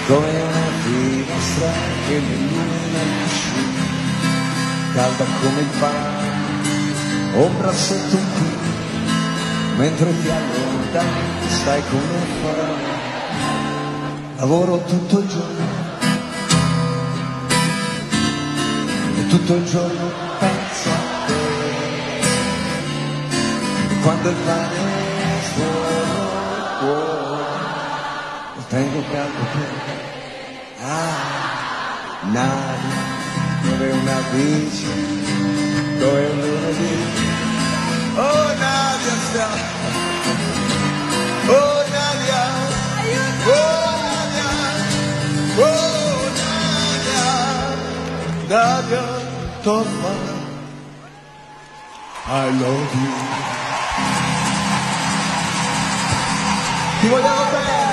come una finestra che mi illumina il cuscino, calda come il pane, ombra sotto un pino, mentre ti allontani stai come un farò. Lavoro tutto il giorno e tutto il giorno penso a te, e quando il pane è fuori lo tengo caldo per Nadia, dove una bici, dove un lunedì. Oh Nadia sta, oh Nadia, oh Nadia, oh Nadia, Nadia, torna, I love you. Ti vogliamo bene.